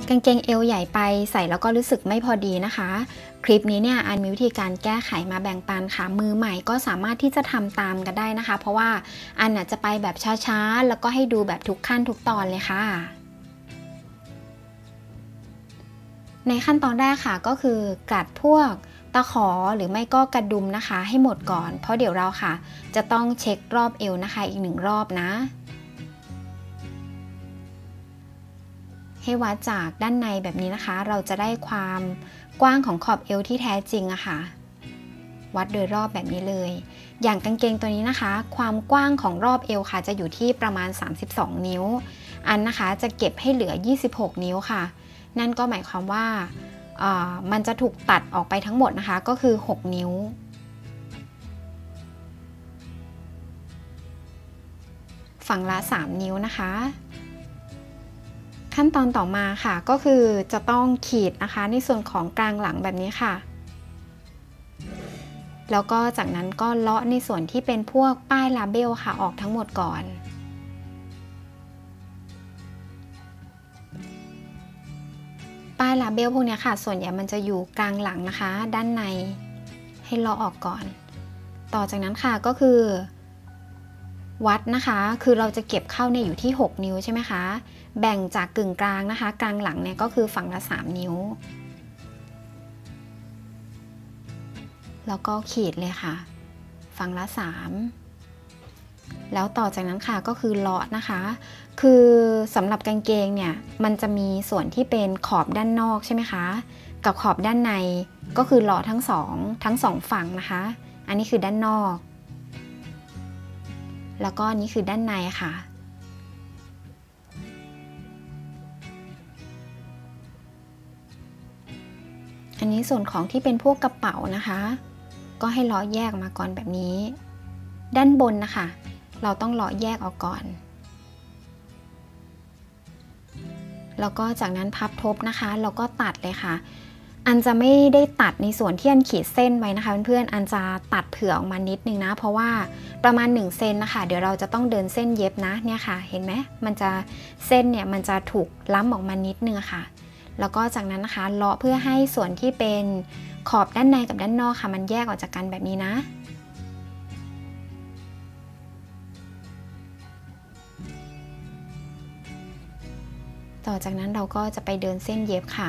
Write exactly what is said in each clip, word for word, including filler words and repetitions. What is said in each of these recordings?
กางเกงเอวใหญ่ไปใส่แล้วก็รู้สึกไม่พอดีนะคะคลิปนี้เนี่ยอันมีวิธีการแก้ไขมาแบ่งปันค่ะมือใหม่ก็สามารถที่จะทำตามกันได้นะคะเพราะว่าอันน่ะจะไปแบบช้าๆแล้วก็ให้ดูแบบทุกขั้นทุกตอนเลยค่ะในขั้นตอนแรกค่ะก็คือกัดพวกตะขอหรือไม่ก็กระดุมนะคะให้หมดก่อนเพราะเดี๋ยวเราค่ะจะต้องเช็ครอบเอวนะคะอีกหนึ่งรอบนะให้วัดจากด้านในแบบนี้นะคะเราจะได้ความกว้างของขอบเอวที่แท้จริงอะค่ะวัดโดยรอบแบบนี้เลยอย่างกางเกงตัวนี้นะคะความกว้างของรอบเอวค่ะจะอยู่ที่ประมาณสามสิบสองนิ้วอันนะคะจะเก็บให้เหลือยี่สิบหกนิ้วค่ะนั่นก็หมายความว่ามันจะถูกตัดออกไปทั้งหมดนะคะก็คือหกนิ้วฝั่งละสามนิ้วนะคะขั้นตอนต่อมาค่ะก็คือจะต้องขีดนะคะในส่วนของกลางหลังแบบนี้ค่ะแล้วก็จากนั้นก็เลาะในส่วนที่เป็นพวกป้ายลาเบลค่ะออกทั้งหมดก่อนป้ายลาเบลพวกนี้ค่ะส่วนใหญ่มันจะอยู่กลางหลังนะคะด้านในให้เลาะออกก่อนต่อจากนั้นค่ะก็คือวัดนะคะคือเราจะเก็บเข้าเนี่ยอยู่ที่หกนิ้วใช่ไหมคะแบ่งจากกึ่งกลางนะคะกลางหลังเนี่ยก็คือฝั่งละสามนิ้วแล้วก็ขีดเลยค่ะฝั่งละสามแล้วต่อจากนั้นค่ะก็คือเลาะนะคะคือสำหรับกางเกงเนี่ยมันจะมีส่วนที่เป็นขอบด้านนอกใช่ไหมคะกับขอบด้านในก็คือเลาะทั้งสองทั้งสองฝั่งนะคะอันนี้คือด้านนอกแล้วก็นี่คือด้านในค่ะอันนี้ส่วนของที่เป็นพวกกระเป๋านะคะก็ให้เลาะแยกมาก่อนแบบนี้ด้านบนนะคะเราต้องเลาะแยกออกก่อนแล้วก็จากนั้นพับทบนะคะแล้วก็ตัดเลยค่ะอันจะไม่ได้ตัดในส่วนที่อันขีดเส้นไว้นะคะเพื่อนๆอันจะตัดเผื่อออกมานิดนึงนะเพราะว่าประมาณหนึ่งเซนนะคะเดี๋ยวเราจะต้องเดินเส้นเย็บนะเนี่ยค่ะเห็นไหมมันจะเส้นเนี่ยมันจะถูกล้ำออกมานิดนึงค่ะแล้วก็จากนั้นนะคะเลาะเพื่อให้ส่วนที่เป็นขอบด้านในกับด้านนอกค่ะมันแยกออกจากกันแบบนี้นะต่อจากนั้นเราก็จะไปเดินเส้นเย็บค่ะ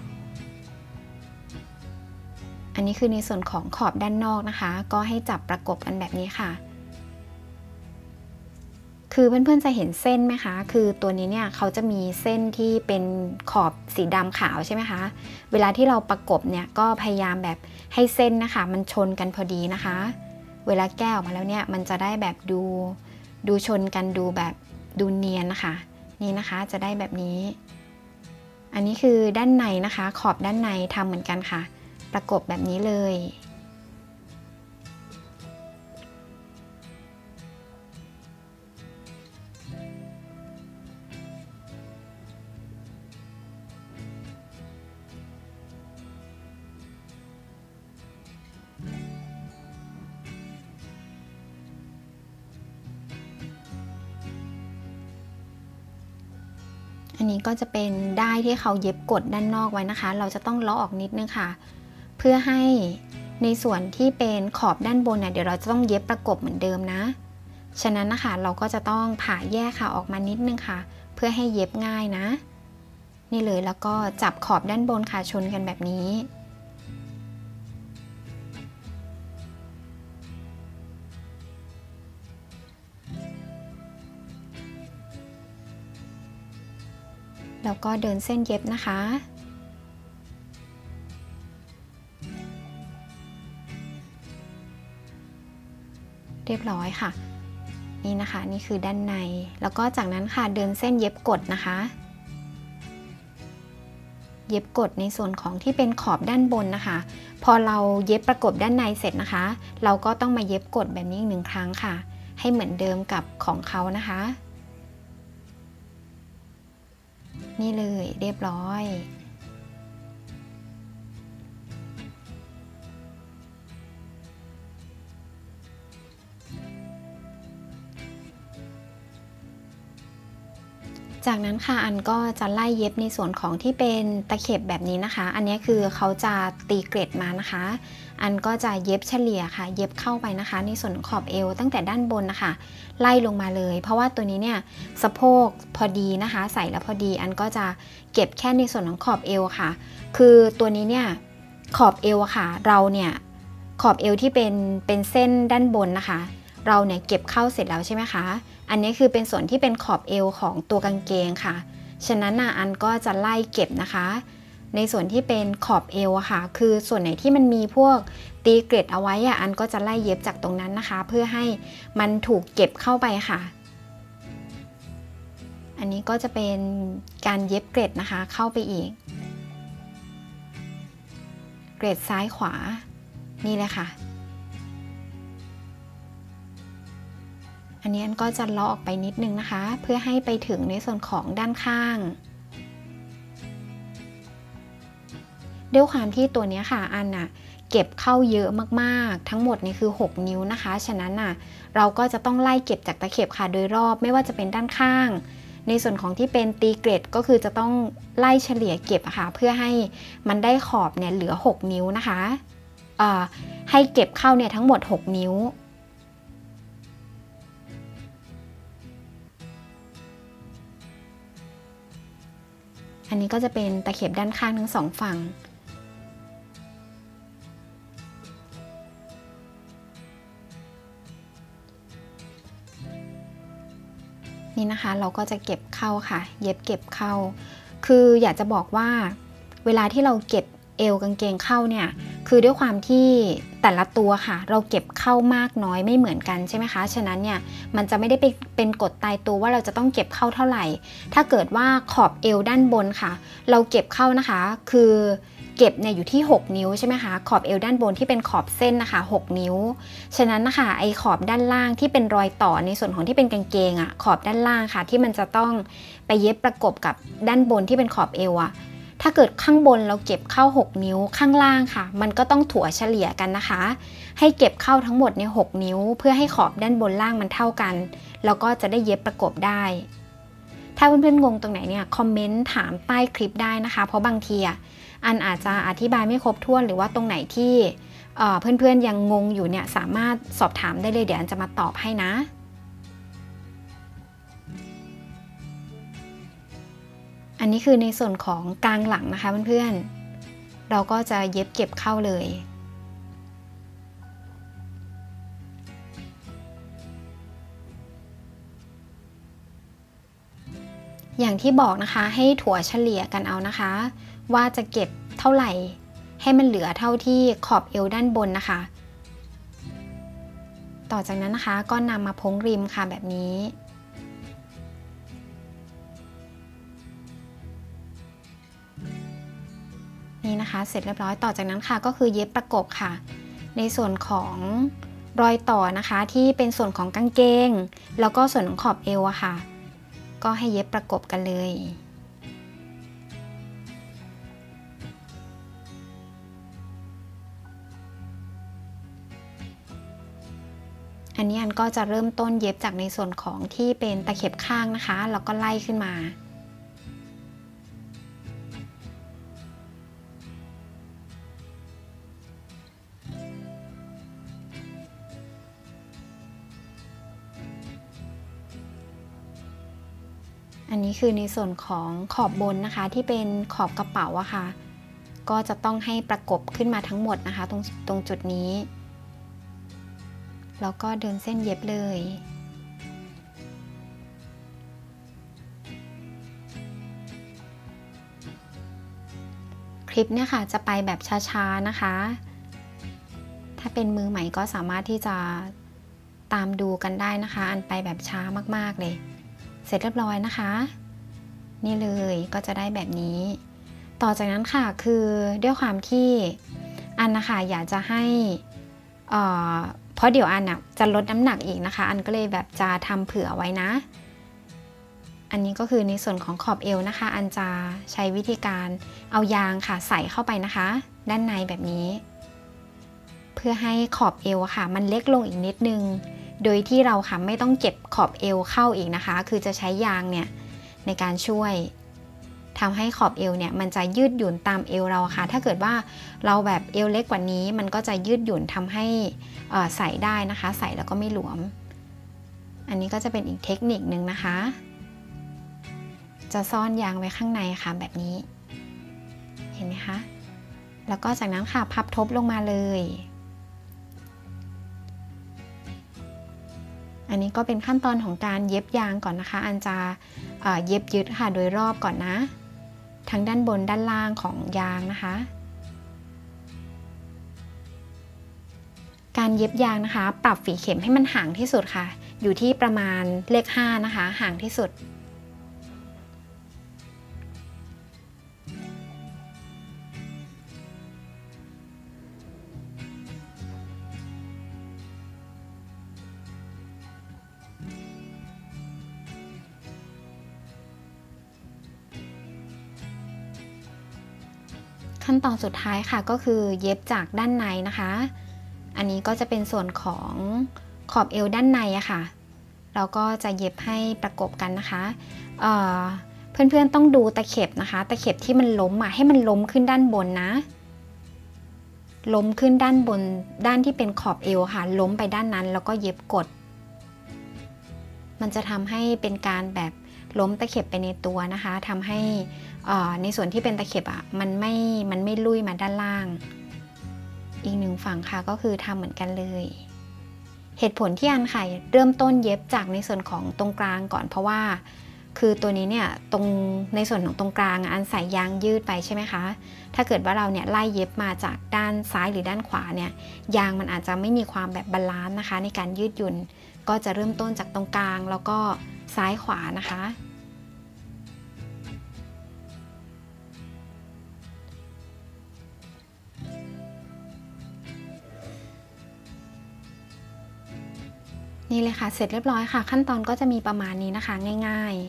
อันนี้คือในส่วนของขอบด้านนอกนะคะก็ให้จับประกบกันแบบนี้ค่ะคือเพื่อนๆจะเห็นเส้นไหมคะคือตัวนี้เนี่ยเขาจะมีเส้นที่เป็นขอบสีดำขาวใช่ไหมคะเวลาที่เราประกบเนี่ยก็พยายามแบบให้เส้นนะคะมันชนกันพอดีนะคะเวลาแก้ออกมาแล้วเนี่ยมันจะได้แบบดูดูชนกันดูแบบดูเนียนนะคะนี่นะคะจะได้แบบนี้อันนี้คือด้านในนะคะขอบด้านในทำเหมือนกันค่ะประกบแบบนี้เลยอันนี้ก็จะเป็นด้ายที่เขาเย็บกดด้านนอกไว้นะคะเราจะต้องเลาะออกนิดนึงค่ะเพื่อให้ในส่วนที่เป็นขอบด้านบนเนี่ยเดี๋ยวเราจะต้องเย็บประกบเหมือนเดิมนะฉะนั้นนะคะเราก็จะต้องผ่าแยกค่ะออกมานิดนึงค่ะเพื่อให้เย็บง่ายนะนี่เลยแล้วก็จับขอบด้านบนค่ะชนกันแบบนี้แล้วก็เดินเส้นเย็บนะคะเรียบร้อยค่ะนี่นะคะนี่คือด้านในแล้วก็จากนั้นค่ะเดินเส้นเย็บกดนะคะเย็บกดในส่วนของที่เป็นขอบด้านบนนะคะพอเราเย็บประกบด้านในเสร็จนะคะเราก็ต้องมาเย็บกดแบบนี้อีกหนึ่งครั้งค่ะให้เหมือนเดิมกับของเขานะคะนี่เลยเรียบร้อยจจากนั้นค่ะอันก็จะไล่เย็บในส่วนของที่เป็นตะเข็บแบบนี้นะคะอันนี้คือเขาจะตีเกรดมานะคะอันก็จะเย็บเฉลี่ยค่ะเย็บเข้าไปนะคะในส่วนขอบเอวตั้งแต่ด้านบนนะคะไล่ลงมาเลยเพราะว่าตัวนี้เนี่ยสะโพกพอดีนะคะใส่แล้วพอดีอันก็จะเก็บแค่ในส่วนของขอบเอวค่ะคือตัวนี้เนี่ยขอบเอวค่ะเราเนี่ยขอบเอวที่เป็นเป็นเส้นด้านบนนะคะเราเนี่ยเก็บเข้าเสร็จแล้วใช่ไหมคะอันนี้คือเป็นส่วนที่เป็นขอบเอวของตัวกางเกงค่ะฉะนั้นนะอันก็จะไล่เก็บนะคะในส่วนที่เป็นขอบเอวค่ะคือส่วนไหนที่มันมีพวกตีเกล็ดเอาไว้อ่ะอันก็จะไล่เย็บจากตรงนั้นนะคะเพื่อให้มันถูกเก็บเข้าไปค่ะอันนี้ก็จะเป็นการเย็บเกล็ดนะคะเข้าไปอีกเกล็ดซ้ายขวานี่เลยค่ะอันนี้อันก็จะเลาะออกไปนิดนึงนะคะเพื่อให้ไปถึงในส่วนของด้านข้างด้วยความที่ตัวนี้ค่ะอันน่ะเก็บเข้าเยอะมากๆทั้งหมดนี่คือหกนิ้วนะคะฉะนั้นน่ะเราก็จะต้องไล่เก็บจากตะเข็บค่ะโดยรอบไม่ว่าจะเป็นด้านข้างในส่วนของที่เป็นตีเกล็ดก็คือจะต้องไล่เฉลี่ยเก็บค่ะเพื่อให้มันได้ขอบเนี่ยเหลือหกนิ้วนะคะให้เก็บเข้าเนี่ยทั้งหมดหกนิ้วอันนี้ก็จะเป็นตะเข็บด้านข้างทั้งสองฝั่งนี่นะคะเราก็จะเก็บเข้าค่ะเย็บเก็บเข้าคืออยากจะบอกว่าเวลาที่เราเก็บเอวกางเกงเข้าเนี่ยคือด้วยความที่แต่ละตัวค่ะเราเก็บเข้ามากน้อยไม่เหมือนกันใช่ไหมคะฉะนั้นเนี่ยมันจะไม่ได้เป็นกฎตายตัวว่าเราจะต้องเก็บเข้าเท่าไหร่ถ้าเกิดว่าขอบเอวด้านบนค่ะเราเก็บเข้านะคะคือเก็บเนี่ยอยู่ที่หกนิ้วใช่ไหมคะขอบเอวด้านบนที่เป็นขอบเส้นนะคะหกนิ้วฉะนั้นนะคะไอขอบด้านล่างที่เป็นรอยต่อในส่วนของที่เป็นกางเกงอ่ะขอบด้านล่างค่ะที่มันจะต้องไปเย็บประกบกับด้านบนที่เป็นขอบเอวอ่ะถ้าเกิดข้างบนเราเก็บเข้าหกนิ้วข้างล่างค่ะมันก็ต้องถั่วเฉลี่ยกันนะคะให้เก็บเข้าทั้งหมดเนี่ยหกนิ้วเพื่อให้ขอบด้านบนล่างมันเท่ากันแล้วก็จะได้เย็บประกบได้ถ้าเพื่อนๆงงตรงไหนเนี่ยคอมเมนต์ถามใต้คลิปได้นะคะเพราะบางทีอ่ะอันอาจจะอธิบายไม่ครบถ้วนหรือว่าตรงไหนที่เพื่อนๆยังงงอยู่เนี่ยสามารถสอบถามได้เลยเดี๋ยวอันจะมาตอบให้นะอันนี้คือในส่วนของกลางหลังนะคะเพื่อนๆเราก็จะเย็บเก็บเข้าเลยอย่างที่บอกนะคะให้ถั่วเฉลี่ยกันเอานะคะว่าจะเก็บเท่าไหร่ให้มันเหลือเท่าที่ขอบเอวด้านบนนะคะต่อจากนั้นนะคะก็นำมาพ้งริมค่ะแบบนี้นี่นะคะเสร็จเรียบร้อยต่อจากนั้นค่ะก็คือเย็บประกบค่ะในส่วนของรอยต่อนะคะที่เป็นส่วนของกางเกงแล้วก็ส่วนของขอบเอวอะค่ะก็ให้เย็บประกบกันเลยอันนี้อันก็จะเริ่มต้นเย็บจากในส่วนของที่เป็นตะเข็บข้างนะคะแล้วก็ไล่ขึ้นมาอันนี้คือในส่วนของขอบบนนะคะที่เป็นขอบกระเป๋าอะค่ะก็จะต้องให้ประกบขึ้นมาทั้งหมดนะคะตรงตรงจุดนี้แล้วก็เดินเส้นเย็บเลยคลิปเนี่ยค่ะจะไปแบบช้าๆนะคะถ้าเป็นมือใหม่ก็สามารถที่จะตามดูกันได้นะคะอันไปแบบช้ามากๆเลยเสร็จเรียบร้อยนะคะนี่เลยก็จะได้แบบนี้ต่อจากนั้นค่ะคือด้วยความที่อันนะคะอยากจะให้เพราะเดี๋ยวอันน่ะจะลดน้ำหนักอีกนะคะอันก็เลยแบบจะทำเผื่อไว้นะอันนี้ก็คือในส่วนของขอบเอวนะคะอันจะใช้วิธีการเอายางค่ะใส่เข้าไปนะคะด้านในแบบนี้เพื่อให้ขอบเอวค่ะมันเล็กลงอีกนิดนึงโดยที่เราค่ะไม่ต้องเก็บขอบเอวเข้าอีกนะคะคือจะใช้ยางเนี่ยในการช่วยทำให้ขอบเอวเนี่ยมันจะยืดหยุ่นตามเอวเราค่ะถ้าเกิดว่าเราแบบเอวเล็กกว่านี้มันก็จะยืดหยุ่นทำให้ใส่ได้นะคะใส่แล้วก็ไม่หลวมอันนี้ก็จะเป็นอีกเทคนิคนึงนะคะจะซ่อนยางไว้ข้างในค่ะแบบนี้เห็นไหมคะแล้วก็จากนั้นค่ะพับทบลงมาเลยอันนี้ก็เป็นขั้นตอนของการเย็บยางก่อนนะคะอันจะเย็บยึดค่ะโดยรอบก่อนนะทั้งด้านบนด้านล่างของยางนะคะการเย็บยางนะคะปรับฝีเข็มให้มันห่างที่สุดค่ะอยู่ที่ประมาณเลขห้านะคะห่างที่สุดขั้นตอนสุดท้ายค่ะก็คือเย็บจากด้านในนะคะอันนี้ก็จะเป็นส่วนของขอบเอวด้านในอะค่ะเราก็จะเย็บให้ประกบกันนะคะเเพื่อนๆต้องดูตะเข็บนะคะตะเข็บที่มันล้มอะให้มันล้มขึ้นด้านบนนะล้มขึ้นด้านบนด้านที่เป็นขอบเอวค่ะล้มไปด้านนั้นแล้วก็เย็บกดมันจะทำให้เป็นการแบบล้มตะเข็บไปในตัวนะคะทำให้ในส่วนที่เป็นตะเข็บอ่ะมันไม่มันไม่ลุยมาด้านล่างอีกหนึ่งฝั่งค่ะก็คือทำเหมือนกันเลยเหตุผลที่อันค่ะเริ่มต้นเย็บจากในส่วนของตรงกลางก่อนเพราะว่าคือตัวนี้เนี่ยตรงในส่วนของตรงกลางอันใส่ยางยืดไปใช่ไหมคะถ้าเกิดว่าเราเนี่ยไล่เย็บมาจากด้านซ้ายหรือด้านขวาเนี่ยยางมันอาจจะไม่มีความแบบบาลานซ์นะคะในการยืดหยุ่นก็จะเริ่มต้นจากตรงกลางแล้วก็ซ้ายขวานะคะนี่เลยค่ะเสร็จเรียบร้อยค่ะขั้นตอนก็จะมีประมาณนี้นะคะง่าย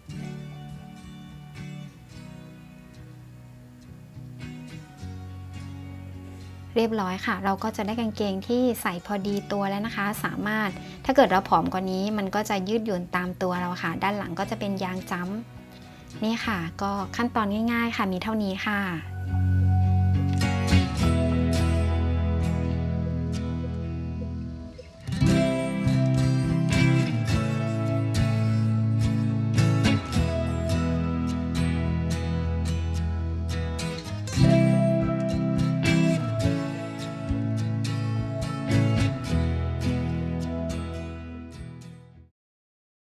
ๆเรียบร้อยค่ะเราก็จะได้กางเกงที่ใส่พอดีตัวแล้วนะคะสามารถถ้าเกิดเราผอมกว่านี้มันก็จะยืดหยุ่นตามตัวเราค่ะด้านหลังก็จะเป็นยางจ้ำนี่ค่ะก็ขั้นตอนง่ายๆค่ะมีเท่านี้ค่ะ